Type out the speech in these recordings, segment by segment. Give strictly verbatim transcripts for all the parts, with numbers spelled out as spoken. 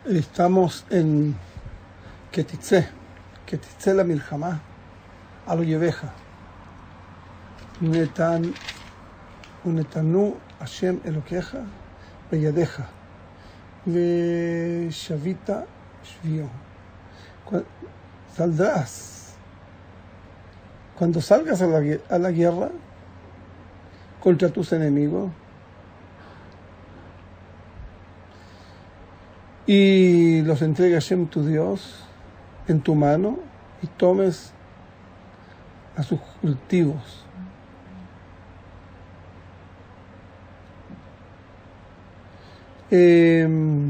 Estamos en Ketitze, Ketitze la Milhamá, a lo Yeveja. Netan, Unetanu, Hashem Elokeja, Beyadeja, Ve Shavita Shvio. Saldrás. Cuando salgas a la, a la guerra contra tus enemigos, y los entregue a Hashem tu Dios en tu mano y tomes a sus cultivos. Eh,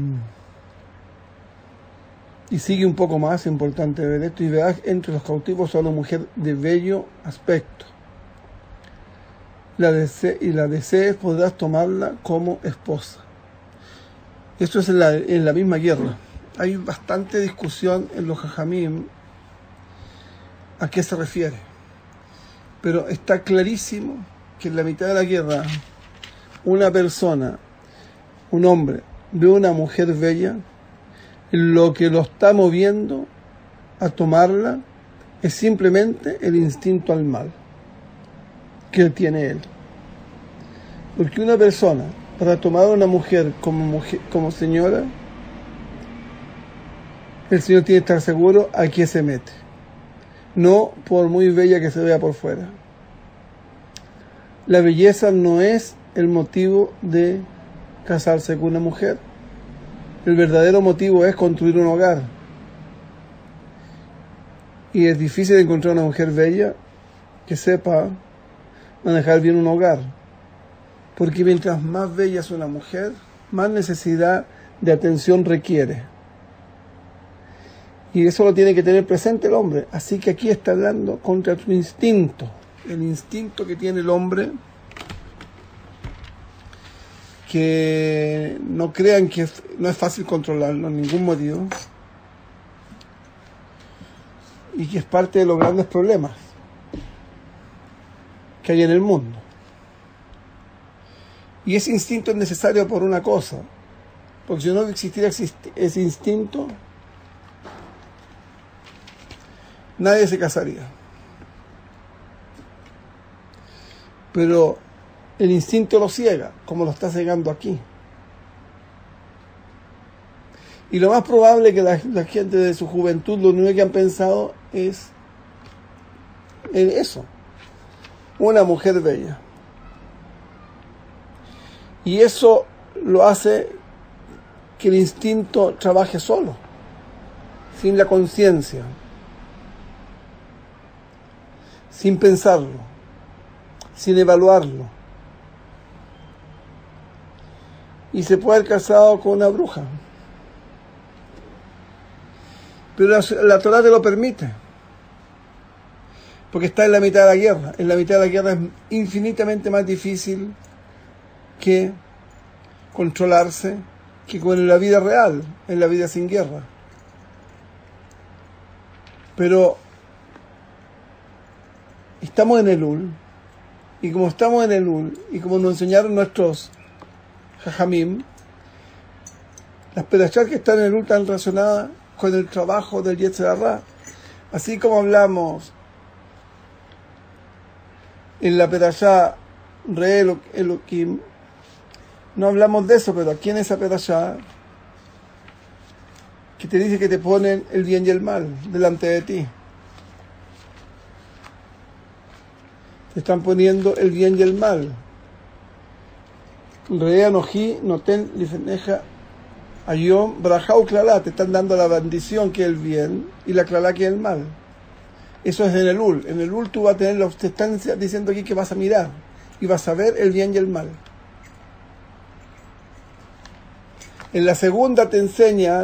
y sigue un poco más, importante ver esto, y verás entre los cautivos a una mujer de bello aspecto. La dese- y la desees, podrás tomarla como esposa. Esto es en la, en la misma guerra. Hay bastante discusión en los Jajamim a qué se refiere. Pero está clarísimo que en la mitad de la guerra una persona, un hombre, ve una mujer bella, lo que lo está moviendo a tomarla es simplemente el instinto al mal que tiene él. Porque una persona, para tomar a una mujer como, mujer como señora, el Señor tiene que estar seguro a qué se mete. No por muy bella que se vea por fuera. La belleza no es el motivo de casarse con una mujer. El verdadero motivo es construir un hogar. Y es difícil encontrar una mujer bella que sepa manejar bien un hogar. Porque mientras más bella es una mujer, más necesidad de atención requiere. Y eso lo tiene que tener presente el hombre. Así que aquí está hablando contra tu instinto. El instinto que tiene el hombre, que no crean que no es fácil controlarlo en ningún motivo, y que es parte de los grandes problemas que hay en el mundo. Y ese instinto es necesario por una cosa, porque si no existiera ese instinto, nadie se casaría. Pero el instinto lo ciega, como lo está cegando aquí. Y lo más probable es que la, la gente de su juventud lo único que han pensado es en eso, una mujer bella. Y eso lo hace que el instinto trabaje solo, sin la conciencia, sin pensarlo, sin evaluarlo. Y se puede haber casado con una bruja. Pero la, la Torá te lo permite. Porque está en la mitad de la guerra. En la mitad de la guerra es infinitamente más difícil que controlarse que con la vida real, en la vida sin guerra. Pero estamos en el Ul, y como estamos en el Ul, y como nos enseñaron nuestros Jajamim, las perashá que están en el Ul están relacionadas con el trabajo del Yetzer Hará. Así como hablamos en la perashá Re Elohim, no hablamos de eso, pero aquí en esa perashá que te dice que te ponen el bien y el mal delante de ti. Te están poniendo el bien y el mal. Re Anoji noten lifeneja ayom brajau klala, te están dando la bendición que es el bien y la klala que es el mal. Eso es en el Ul. En el Ul tú vas a tener, te están diciendo aquí que vas a mirar y vas a ver el bien y el mal. En la segunda te enseña,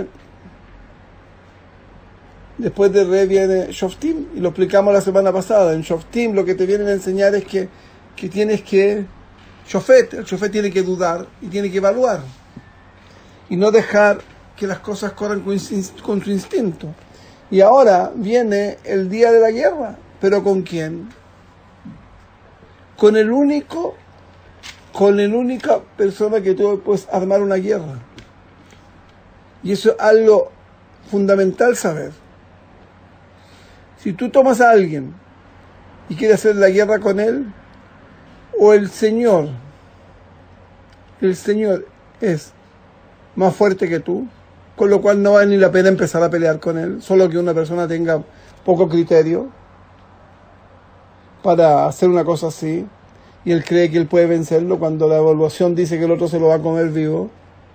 después de Re viene Shoftim, y lo explicamos la semana pasada. En Shoftim lo que te vienen a enseñar es que, que tienes que, Shofet, el Shofet tiene que dudar y tiene que evaluar. Y no dejar que las cosas corran con, con su instinto. Y ahora viene el día de la guerra. ¿Pero con quién? Con el único, con la única persona que tú puedes armar una guerra. Y eso es algo fundamental saber. Si tú tomas a alguien y quieres hacer la guerra con él, o el Señor, el Señor es más fuerte que tú, con lo cual no vale ni la pena empezar a pelear con él, solo que una persona tenga poco criterio para hacer una cosa así, y él cree que él puede vencerlo cuando la evaluación dice que el otro se lo va a comer vivo.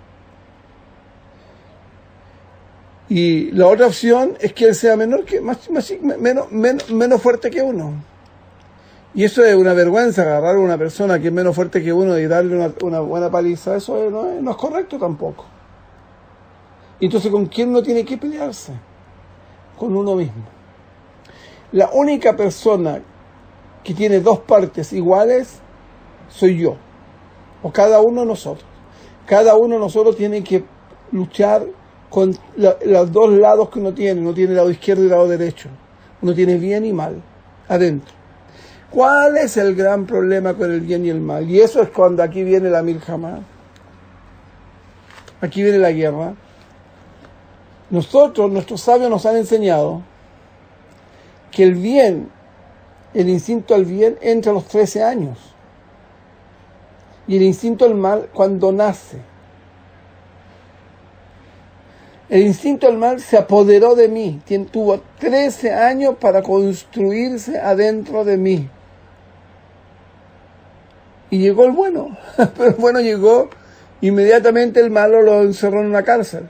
Y la otra opción es que él sea menor que, más, más, menos, menos, menos fuerte que uno. Y eso es una vergüenza, agarrar a una persona que es menos fuerte que uno y darle una, una buena paliza. Eso no es, no es correcto tampoco. Entonces, ¿con quién uno tiene que pelearse? Con uno mismo. La única persona que tiene dos partes iguales soy yo, o cada uno de nosotros. Cada uno de nosotros tiene que luchar con la, los dos lados que uno tiene. Uno tiene el lado izquierdo y el lado derecho. Uno tiene bien y mal adentro. ¿Cuál es el gran problema con el bien y el mal? Y eso es cuando aquí viene la milhamá. Aquí viene la guerra. Nosotros, nuestros sabios nos han enseñado que el bien, el instinto al bien, entra a los trece años. Y el instinto al mal cuando nace. El instinto al mal se apoderó de mí. Tuvo trece años para construirse adentro de mí. Y llegó el bueno. Pero el bueno llegó, inmediatamente el malo lo encerró en una cárcel.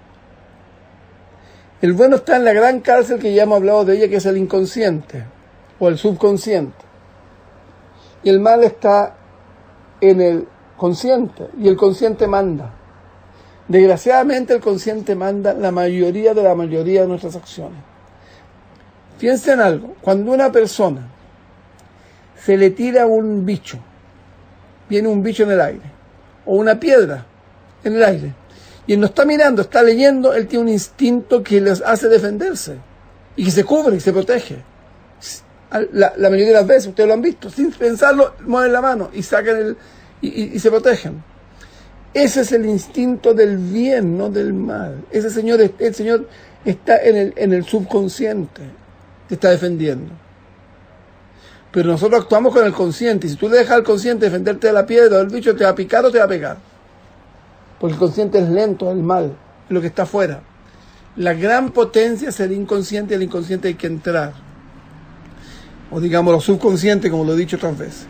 El bueno está en la gran cárcel que ya hemos hablado de ella, que es el inconsciente o el subconsciente. Y el mal está en el consciente, y el consciente manda. Desgraciadamente el consciente manda la mayoría de la mayoría de nuestras acciones. Piensen en algo. Cuando una persona se le tira un bicho, viene un bicho en el aire, o una piedra en el aire, y él no está mirando, está leyendo, él tiene un instinto que les hace defenderse, y que se cubre y se protege. La, la mayoría de las veces, ustedes lo han visto, sin pensarlo, mueven la mano y sacan el, y, y, y se protegen. Ese es el instinto del bien, no del mal. Ese señor, el Señor está en el, en el subconsciente, te está defendiendo. Pero nosotros actuamos con el consciente, y si tú le dejas al consciente defenderte de la piedra o del bicho, te va a picar o te va a pegar. Porque el consciente es lento, es el mal, es lo que está afuera. La gran potencia es el inconsciente, y el inconsciente hay que entrar. O digamos lo subconsciente, como lo he dicho otras veces.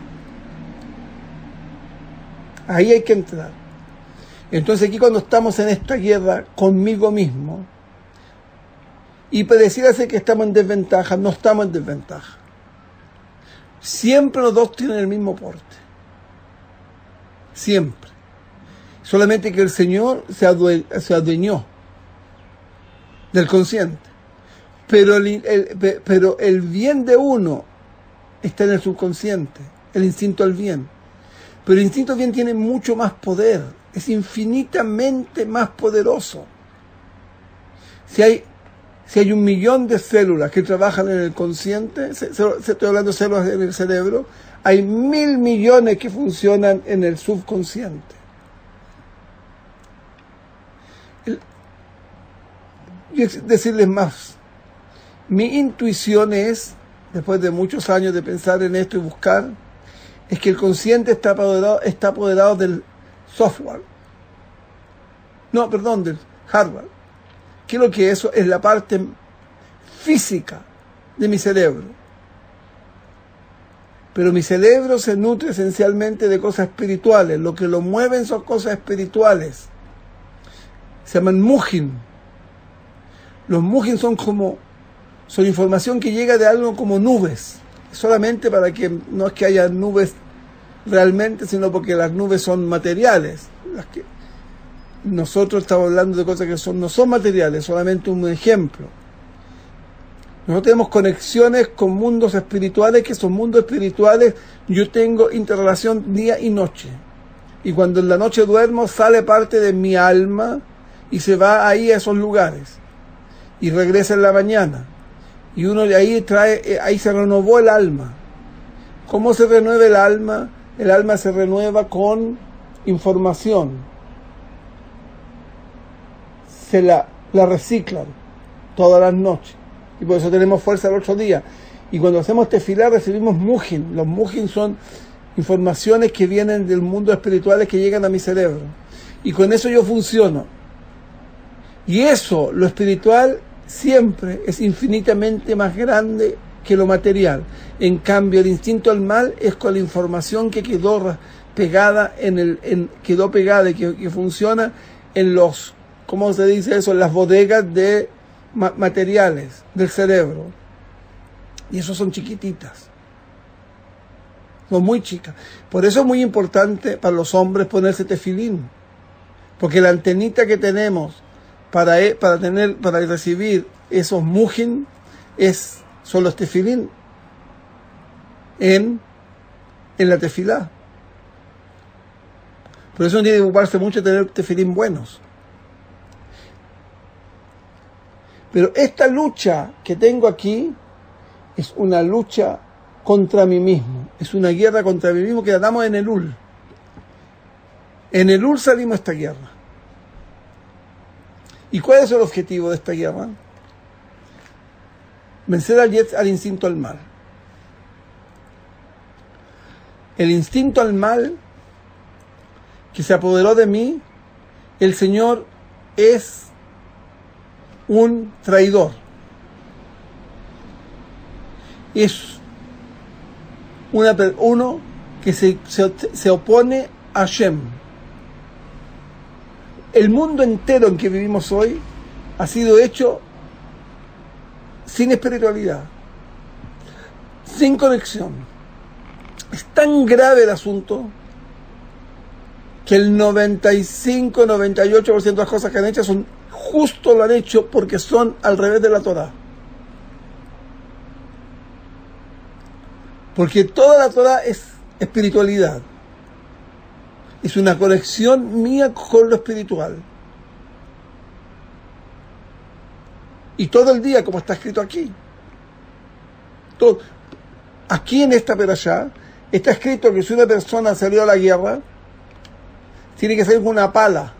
Ahí hay que entrar. Entonces aquí cuando estamos en esta guerra conmigo mismo, y pareciera que estamos en desventaja, no estamos en desventaja. Siempre los dos tienen el mismo porte. Siempre. Solamente que el Señor se, adue se adueñó del consciente. Pero el, el, pero el bien de uno está en el subconsciente, el instinto al bien. Pero el instinto al bien tiene mucho más poder, es infinitamente más poderoso. Si hay, si hay un millón de células que trabajan en el consciente, se, se, se estoy hablando de células en el cerebro, hay mil millones que funcionan en el subconsciente. El, y decirles más, mi intuición es, después de muchos años de pensar en esto y buscar, es que el consciente está apoderado, está apoderado del software. No, perdón, del hardware. Creo que eso es la parte física de mi cerebro. Pero mi cerebro se nutre esencialmente de cosas espirituales. Lo que lo mueven son cosas espirituales. Se llaman mujin. Los mujin son como, son información que llega de algo como nubes. Solamente para que, no es que haya nubes realmente, sino porque las nubes son materiales. Las que nosotros estamos hablando de cosas que son, no son materiales, solamente un ejemplo. Nosotros tenemos conexiones con mundos espirituales, que son mundos espirituales, yo tengo interrelación día y noche. Y cuando en la noche duermo, sale parte de mi alma y se va ahí a esos lugares. Y regresa en la mañana. Y uno de ahí trae, ahí se renovó el alma. ¿Cómo se renueva el alma? El alma se renueva con información. se la, la reciclan todas las noches. Y por eso tenemos fuerza el otro día. Y cuando hacemos tefilá recibimos mujin. Los mujin son informaciones que vienen del mundo espiritual que llegan a mi cerebro. Y con eso yo funciono. Y eso, lo espiritual, siempre es infinitamente más grande que lo material. En cambio, el instinto al mal es con la información que quedó pegada en el, en, quedó pegada y que, que funciona en los, ¿cómo se dice eso? En las bodegas de ma materiales del cerebro. Y eso son chiquititas. Son muy chicas. Por eso es muy importante para los hombres ponerse tefilín. Porque la antenita que tenemos para, para, tener, para recibir esos mujin es, son los tefilín en, en la tefilá. Por eso no tiene que ocuparse mucho de tener tefilín buenos. Pero esta lucha que tengo aquí es una lucha contra mí mismo. Es una guerra contra mí mismo que la damos en Elul. En Elul salimos a esta guerra. ¿Y cuál es el objetivo de esta guerra? Vencer al, al instinto al mal. El instinto al mal que se apoderó de mí, el Señor es un traidor. Es una, uno que se, se, se opone a Hashem. El mundo entero en que vivimos hoy ha sido hecho sin espiritualidad, sin conexión. Es tan grave el asunto que el noventa y cinco, noventa y ocho por ciento de las cosas que han hecho son justo lo han hecho porque son al revés de la Torá. Porque toda la Torá es espiritualidad. Es una conexión mía con lo espiritual. Y todo el día, como está escrito aquí. Todo. Aquí en esta perashá está escrito que si una persona salió a la guerra, tiene que salir con una pala.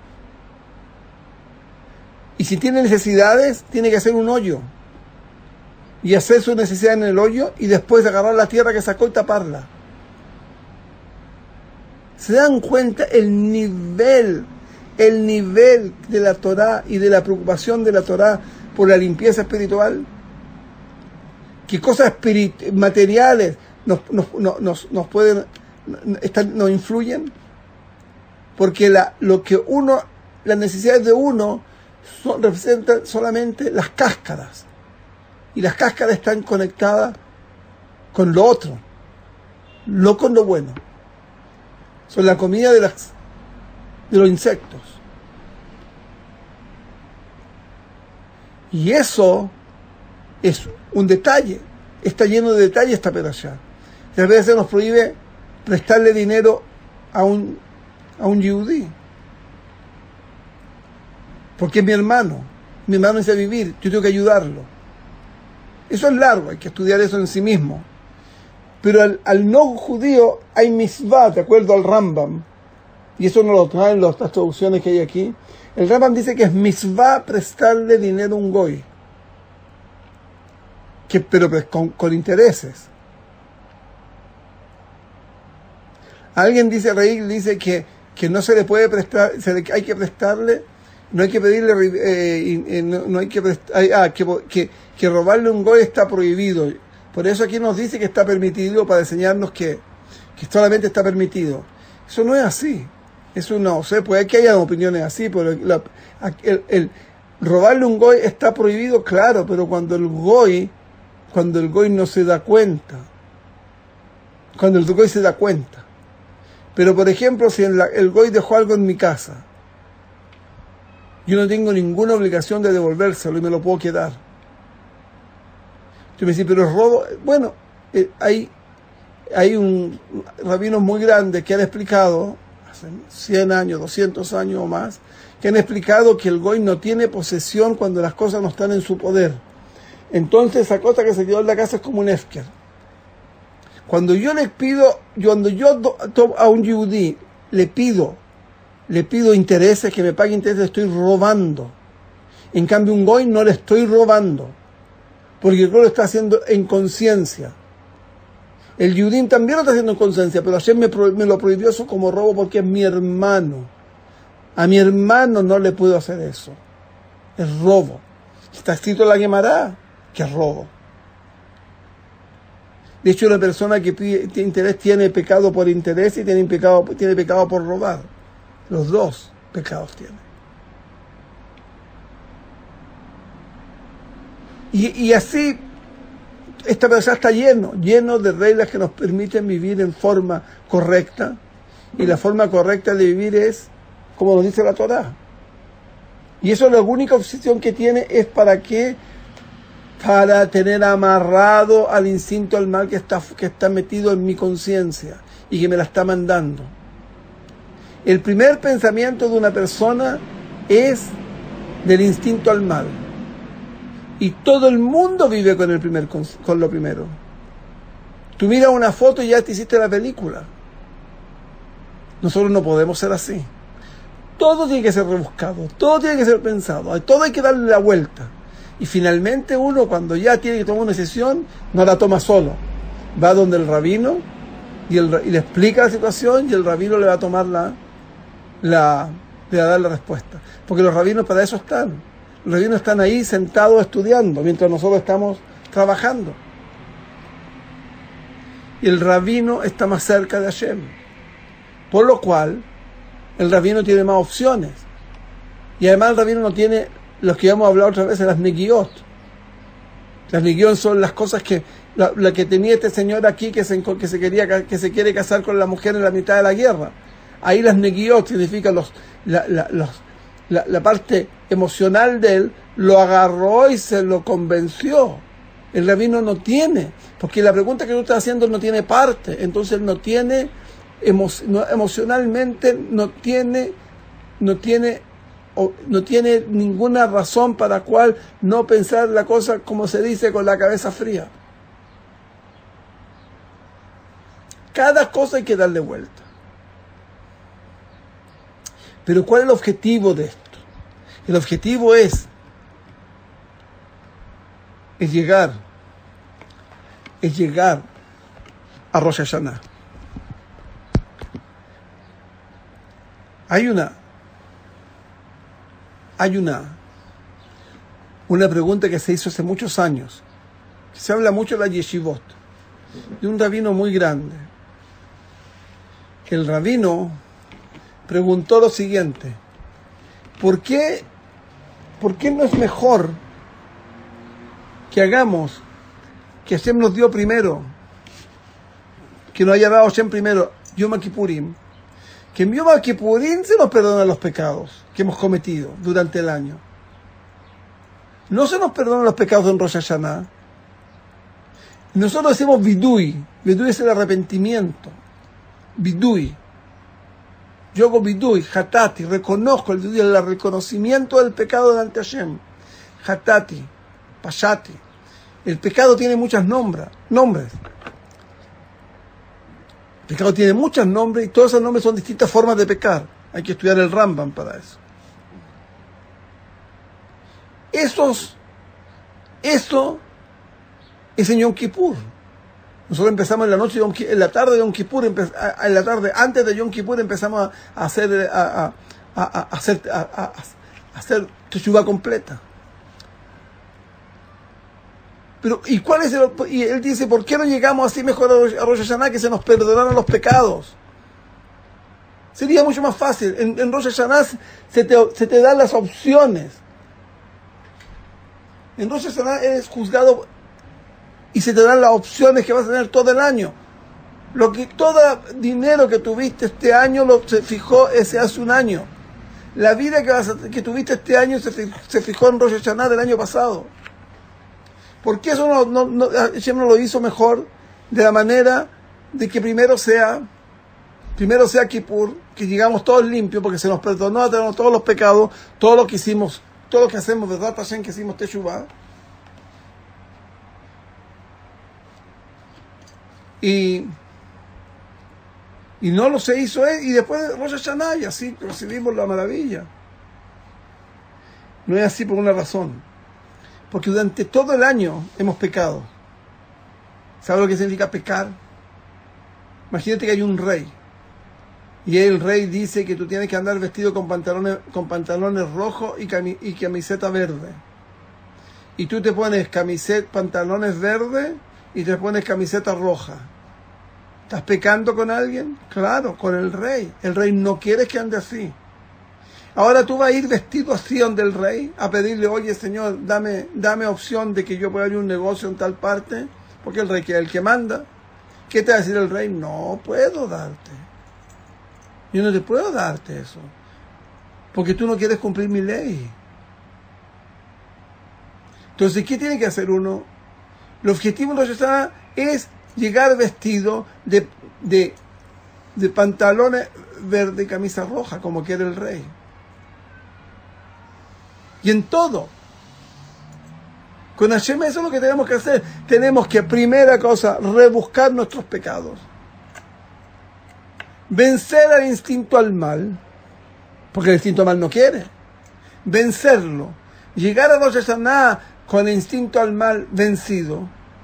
Y si tiene necesidades, tiene que hacer un hoyo. Y hacer su necesidad en el hoyo y después agarrar la tierra que sacó y taparla. ¿Se dan cuenta el nivel, el nivel de la Torá y de la preocupación de la Torá por la limpieza espiritual? ¿Qué cosas materiales nos, nos, nos, nos pueden, están, nos influyen? Porque la, lo que uno, las necesidades de uno son, representan solamente las cáscaras. Y las cáscaras están conectadas con lo otro, no con lo bueno. Son la comida de, las, de los insectos. Y eso es un detalle. Está lleno de detalles esta perashá. Y a veces nos prohíbe prestarle dinero a un, a un yudí. Porque es mi hermano. Mi hermano necesita vivir. Yo tengo que ayudarlo. Eso es largo. Hay que estudiar eso en sí mismo. Pero al, al no judío hay misvá, de acuerdo al Rambam, y eso no lo traen las traducciones que hay aquí. El Rambam dice que es misvá prestarle dinero a un goy, que, pero pues, con, con intereses. Alguien dice, Reí, dice que, que no se le puede prestar, se le, hay que prestarle, no hay que pedirle, eh, eh, no, no hay que prestar, ah, que, que, que robarle a un goy está prohibido. Por eso aquí nos dice que está permitido para enseñarnos que, que solamente está permitido. Eso no es así. Eso no, o sea, puede que haya opiniones así, pero la, el, el robarle un goy está prohibido, claro, pero cuando el goy, cuando el goy no se da cuenta, cuando el goy se da cuenta. Pero por ejemplo, si el, el goy dejó algo en mi casa, yo no tengo ninguna obligación de devolvérselo y me lo puedo quedar. Yo me decía, pero es robo. Bueno, eh, hay, hay un rabinos muy grandes que han explicado, hace cien años, doscientos años o más, que han explicado que el goy no tiene posesión cuando las cosas no están en su poder. Entonces esa cosa que se quedó en la casa es como un efker. Cuando yo le pido, cuando yo do, do, a un yudí le pido, le pido intereses, que me pague intereses, estoy robando. En cambio, un goy no le estoy robando, porque el goy lo está haciendo en conciencia. El Yudim también lo está haciendo en conciencia, pero Hashem me, me lo prohibió eso como robo porque es mi hermano. A mi hermano no le puedo hacer eso. Es robo. Está escrito en la Gemara que es robo. De hecho, una persona que pide interés tiene pecado por interés y tiene pecado, tiene pecado por robar. Los dos pecados tienen. Y, y así, esta persona está lleno, lleno de reglas que nos permiten vivir en forma correcta. Y la forma correcta de vivir es, como nos dice la Torá. Y eso la única obsesión que tiene es para qué, para tener amarrado al instinto al mal que está, que está metido en mi conciencia y que me la está mandando. El primer pensamiento de una persona es del instinto al mal. Y todo el mundo vive con, el primer, con lo primero. Tú miras una foto y ya te hiciste la película. Nosotros no podemos ser así. Todo tiene que ser rebuscado, todo tiene que ser pensado, a todo hay que darle la vuelta. Y finalmente uno, cuando ya tiene que tomar una decisión, no la toma solo. Va donde el rabino y, el, y le explica la situación y el rabino le va a tomar la, la, le va a dar la respuesta. Porque los rabinos para eso están. Los rabinos están ahí sentados estudiando, mientras nosotros estamos trabajando. Y el rabino está más cerca de Hashem. Por lo cual, el rabino tiene más opciones. Y además el rabino no tiene, los que hemos hablado otra vez, las negiot. Las negiot son las cosas que, la, la que tenía este señor aquí que se, que, se quería, que se quiere casar con la mujer en la mitad de la guerra. Ahí las negiot significan los, la, la, los, la, la parte emocional de él, lo agarró y se lo convenció. El rabino no tiene, porque la pregunta que tú estás haciendo no tiene parte, entonces no tiene... Emo, no, emocionalmente no tiene no tiene o, no tiene ninguna razón para cual no pensar la cosa como se dice con la cabeza fría. Cada cosa hay que darle vuelta. Pero ¿cuál es el objetivo de esto? El objetivo es es llegar es llegar a Rosh Hashanah. Hay una, hay una, una pregunta que se hizo hace muchos años. Se habla mucho de la yeshivot, de un rabino muy grande. Que el rabino preguntó lo siguiente: ¿por qué, por qué no es mejor que hagamos, que Hashem nos dio primero, que nos haya dado Hashem primero, Yom Kippurim? Que en Yom Kippurim se nos perdonan los pecados que hemos cometido durante el año. No se nos perdonan los pecados en Rosh Hashanah. Nosotros decimos vidui. Vidui es el arrepentimiento. Vidui. Yo hago vidui, hatati, reconozco el, el reconocimiento del pecado delante de Hashem. Hatati, pashati. El pecado tiene muchos nombres. nombres. El pecado tiene muchos nombres y todos esos nombres son distintas formas de pecar. Hay que estudiar el Rambam para eso. Esos, eso es en Yom Kippur. Nosotros empezamos en la noche, en la tarde de Yom Kippur, en la tarde antes de Yom Kippur empezamos a hacer, a, a, a, a hacer, a, a, a hacer teshuvah completa. Pero, ¿y cuál es el, y él dice, ¿por qué no llegamos así mejor a Rosh Hashanah, que se nos perdonaran los pecados? Sería mucho más fácil. En, en Rosh Hashanah se te, se te dan las opciones. En Rosh Hashanah eres juzgado y se te dan las opciones que vas a tener todo el año. Lo que, todo dinero que tuviste este año lo se fijó ese hace un año. La vida que, vas a, que tuviste este año se fijó, se fijó en Rosh Hashanah del año pasado. ¿Por qué eso no, no, no, Hashem no lo hizo mejor? De la manera de que primero sea, primero sea Kippur, que llegamos todos limpios, porque se nos perdonó tenemos todos los pecados, todo lo que hicimos, todo lo que hacemos, ¿verdad, Hashem, que hicimos Teshuvah? Y, y no lo se hizo, ¿eh? Y después de Rosh Hashanah, y así recibimos la maravilla. No es así por una razón. Porque durante todo el año hemos pecado. ¿Sabes lo que significa pecar? Imagínate que hay un rey. Y el rey dice que tú tienes que andar vestido con pantalones, con pantalones rojos y, cami y camiseta verde. Y tú te pones camiseta, pantalones verdes y te pones camiseta roja. ¿Estás pecando con alguien? Claro, con el rey. El rey no quiere que ande así. Ahora tú vas a ir vestido así donde el rey a pedirle, oye Señor, dame, dame opción de que yo pueda abrir un negocio en tal parte, porque el rey que es el que manda. ¿Qué te va a decir el rey? No puedo darte. Yo no te puedo darte eso, porque tú no quieres cumplir mi ley. Entonces, ¿qué tiene que hacer uno? El objetivo de Rosh Hashanah es llegar vestido de, de, de pantalones verde y camisa roja, como quiere el rey. Y en todo. Con Hashem eso es lo que tenemos que hacer. Tenemos que, primera cosa, rebuscar nuestros pecados. Vencer al instinto al mal, porque el instinto al mal no quiere. Vencerlo. Llegar a Rosh Hashanah con el instinto al mal vencido.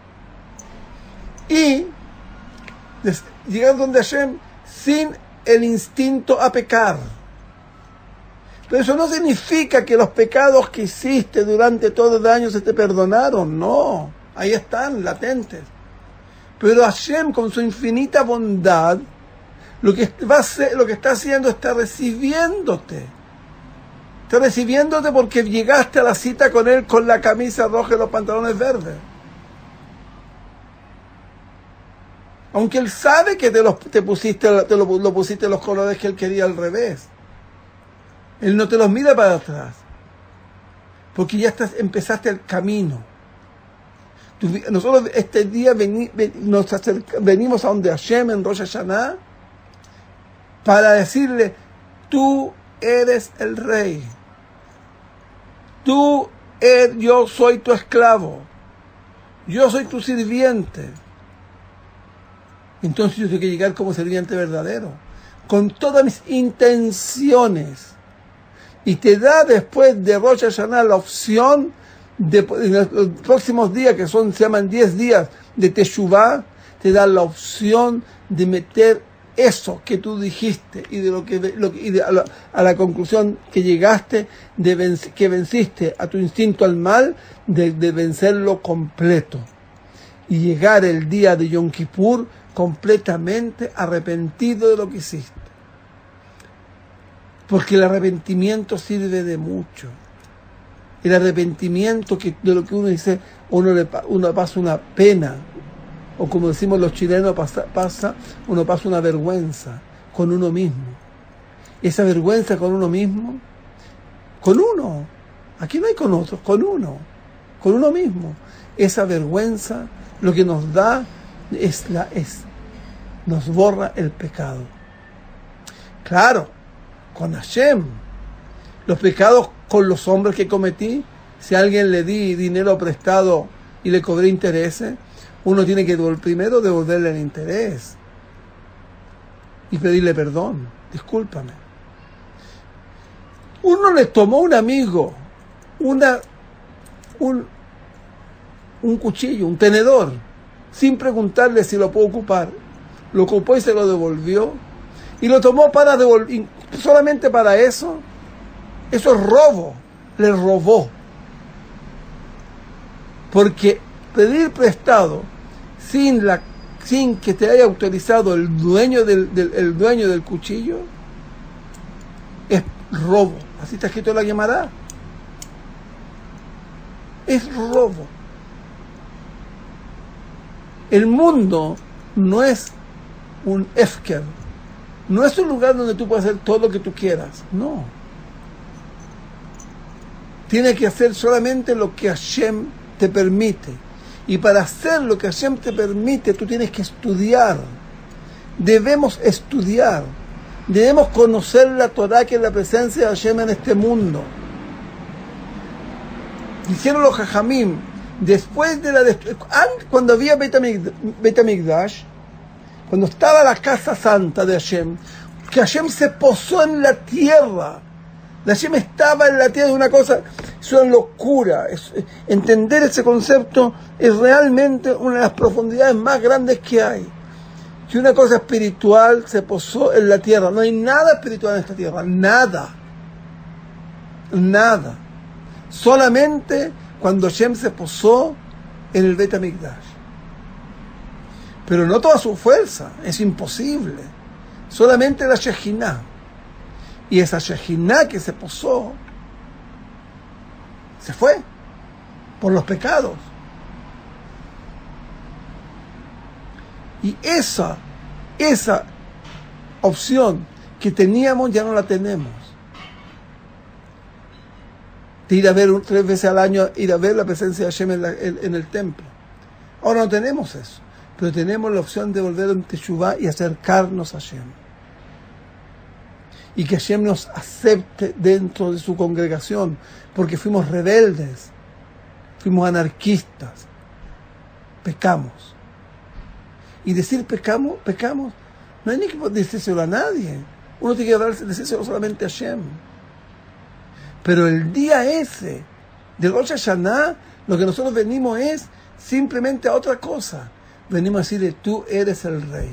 Y llegar donde Hashem sin el instinto a pecar. Pero eso no significa que los pecados que hiciste durante todo el año se te perdonaron. No, ahí están, latentes. Pero Hashem, con su infinita bondad, lo que, va a hacer, lo que está haciendo está recibiéndote. Está recibiéndote porque llegaste a la cita con Él con la camisa roja y los pantalones verdes. Aunque Él sabe que te, los, te, pusiste, te lo, lo pusiste los colores que Él quería al revés. Él no te los mira para atrás. Porque ya estás, empezaste el camino. Tú, nosotros este día veni, ven, nos acerca, venimos a donde Hashem en Rosh Hashanah para decirle, tú eres el rey. Tú, eres, yo soy tu esclavo. Yo soy tu sirviente. Entonces yo tengo que llegar como sirviente verdadero, con todas mis intenciones. Y te da después de Rosh Hashanah la opción, de, en los próximos días, que son se llaman diez días de Teshuvah, te da la opción de meter eso que tú dijiste y de lo que, lo, y de, a, la, a la conclusión que llegaste, de venc, que venciste a tu instinto al mal, de, de vencerlo completo. Y llegar el día de Yom Kippur completamente arrepentido de lo que hiciste. Porque el arrepentimiento sirve de mucho. El arrepentimiento que de lo que uno dice, uno le uno pasa una pena, o como decimos los chilenos, pasa, pasa, uno pasa una vergüenza con uno mismo. Esa vergüenza con uno mismo, con uno, aquí no hay con otros, con uno, con uno mismo. Esa vergüenza lo que nos da es la es, nos borra el pecado. Claro, con Hashem, los pecados con los hombres que cometí, si a alguien le di dinero prestado y le cobré intereses, uno tiene que primero devolverle el interés y pedirle perdón, discúlpame. Uno le tomó a un amigo una, un, un cuchillo, un tenedor, sin preguntarle si lo puedo ocupar. Lo ocupó y se lo devolvió. Y lo tomó para devolver, solamente para eso. Eso es robo. Le robó. Porque pedir prestado sin, la, sin que te haya autorizado el dueño del, del, el dueño del cuchillo es robo. Así está escrito en la Gemara. Es robo. El mundo no es un Efker, no es un lugar donde tú puedes hacer todo lo que tú quieras, no. Tienes que hacer solamente lo que Hashem te permite. Y para hacer lo que Hashem te permite, tú tienes que estudiar. Debemos estudiar. Debemos conocer la Torah, que es la presencia de Hashem en este mundo. Dijeron los Jajamim, después de la destrucción, cuando había Beit HaMikdash, cuando estaba la casa santa de Hashem, que Hashem se posó en la tierra. Hashem estaba en la tierra de una cosa, Es una locura. Es, entender ese concepto es realmente una de las profundidades más grandes que hay. Que una cosa espiritual se posó en la tierra. No hay nada espiritual en esta tierra. Nada. Nada. Solamente cuando Hashem se posó en el Beit HaMikdash. Pero no toda su fuerza. Es imposible. Solamente la Shejinah. Y esa Shejinah que se posó se fue por los pecados. Y esa, esa opción que teníamos ya no la tenemos. De ir a ver tres veces al año, ir a ver la presencia de Hashem en, la, en, en el templo. Ahora no tenemos eso, pero tenemos la opción de volver en Teshuvá y acercarnos a Hashem. Y que Hashem nos acepte dentro de su congregación, porque fuimos rebeldes, fuimos anarquistas, pecamos. Y decir pecamos, pecamos, no hay ni que decírselo a nadie. Uno tiene que decírselo solamente a Hashem. Pero el día ese del Rosh Hashanah, lo que nosotros venimos es simplemente a otra cosa. Venimos a decirle, tú eres el rey.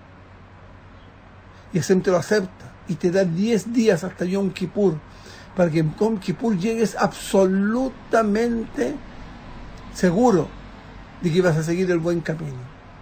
Y Hashem te lo acepta. Y te da diez días hasta Yom Kippur, para que en Yom Kippur llegues absolutamente seguro de que vas a seguir el buen camino.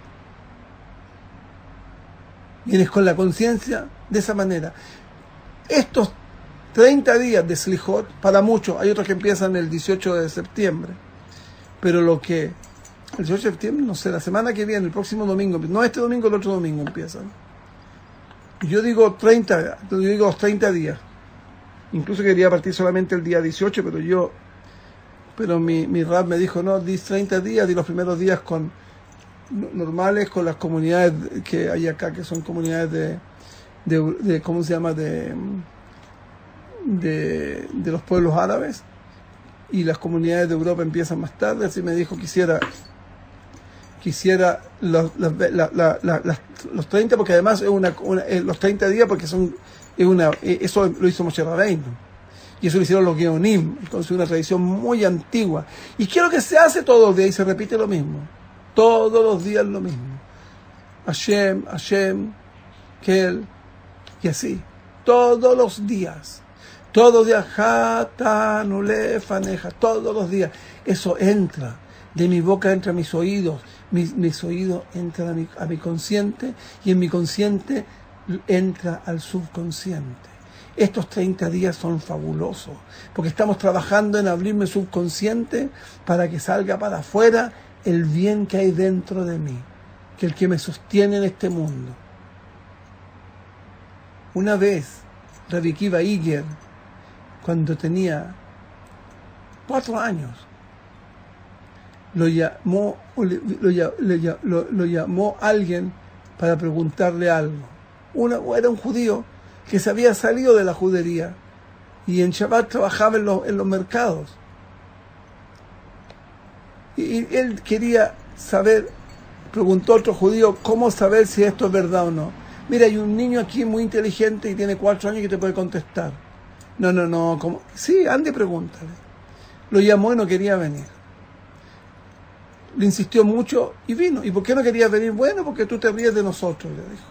Vienes con la conciencia de esa manera. Estos treinta días de Slichot, para muchos, hay otros que empiezan el dieciocho de septiembre, pero lo que, el dieciocho de septiembre, no sé, la semana que viene, el próximo domingo, no este domingo, el otro domingo empiezan. Yo digo treinta, yo digo treinta días. Incluso quería partir solamente el día dieciocho, pero yo, pero mi, mi rab me dijo, no, di treinta días, di los primeros días con normales, con las comunidades que hay acá, que son comunidades de, de, de ¿cómo se llama?, de, de, de los pueblos árabes, y las comunidades de Europa empiezan más tarde. Así me dijo, quisiera quisiera los, los, la, la, la, la, los treinta, porque además es una, una eh, los treinta días, porque son es una eh, eso lo hizo Moshe Rabbeinu, y eso lo hicieron los Geonim, entonces es una tradición muy antigua, y quiero que se hace todos los días y se repite lo mismo, todos los días lo mismo, Hashem, Hashem, Kel, y así, todos los días, todos los días, Hatanule Faneja, todos los días, eso entra, de mi boca entra a mis oídos, mis, mis oídos entran a mi, a mi consciente, y en mi consciente entra al subconsciente. Estos treinta días son fabulosos, porque estamos trabajando en abrirme el subconsciente para que salga para afuera el bien que hay dentro de mí, que el que me sostiene en este mundo. Una vez, Rabbi Akiva Iger, cuando tenía cuatro años, lo llamó, lo, lo, lo, lo llamó alguien para preguntarle algo. Una, era un judío que se había salido de la judería y en Shabbat trabajaba en, lo, en los mercados. Y, y él quería saber, preguntó a otro judío, ¿cómo saber si esto es verdad o no? Mira, hay un niño aquí muy inteligente y tiene cuatro años que te puede contestar. No, no, no, ¿cómo? Sí, ande y pregúntale. Lo llamó y no quería venir. Le insistió mucho y vino. ¿Y por qué no quería venir? Bueno, porque tú te ríes de nosotros, le dijo.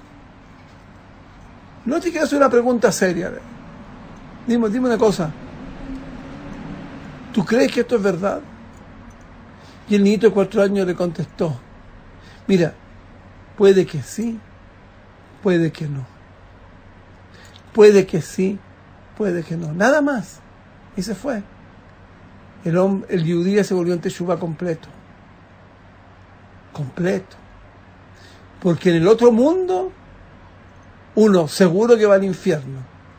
No te quiero hacer una pregunta seria. Dime, dime una cosa. ¿Tú crees que esto es verdad? Y el niñito de cuatro años le contestó, mira, puede que sí, puede que no. Puede que sí, puede que no. Nada más. Y se fue. El hombre, el judío se volvió en Teshuvá completo. Completo. Porque en el otro mundo, uno seguro que va al infierno.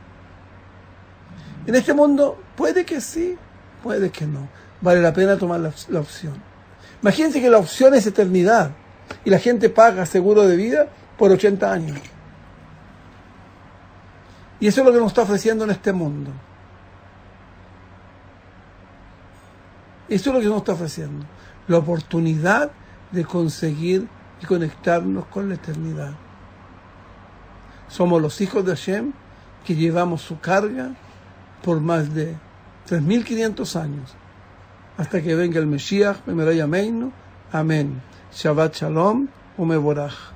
En este mundo, puede que sí, puede que no. Vale la pena tomar la, la opción. Imagínense que la opción es eternidad y la gente paga seguro de vida por ochenta años. Y eso es lo que nos está ofreciendo en este mundo. Eso es lo que nos está ofreciendo. La oportunidad de conseguir y conectarnos con la eternidad. Somos los hijos de Hashem que llevamos su carga por más de tres mil quinientos años, hasta que venga el Mesías, Bemeray Ameinu. Amén. Shabbat Shalom, Umeborach.